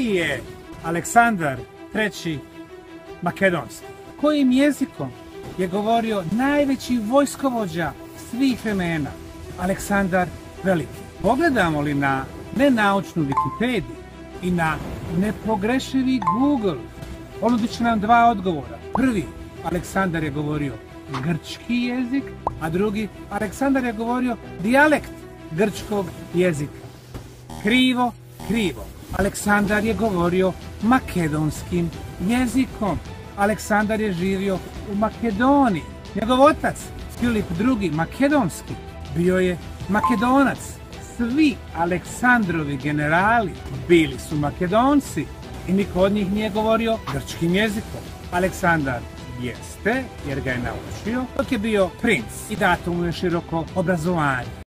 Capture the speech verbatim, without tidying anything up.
je Aleksandar treći Makedonski? Kojim jezikom je govorio najveći vojskovođa svih vremena, Aleksandar Veliki? Pogledamo li na nenaučnu Wikipediju i na nepogrešivi Google, ponudit će nam dva odgovora. Prvi, Aleksandar je govorio grčki jezik, a drugi, Aleksandar je govorio dijalekt grčkog jezika. Krivo, krivo. Aleksandar je govorio makedonskim jezikom. Aleksandar je živio u Makedoniji. Njegov otac, Filip drugi Makedonski, bio je Makedonac. Svi Aleksandrovi generali bili su Makedonci i niko od njih nije govorio grčkim jezikom. Aleksandar jeste, jer ga je naučio, dok je bio princ i dato mu je široko obrazovanje.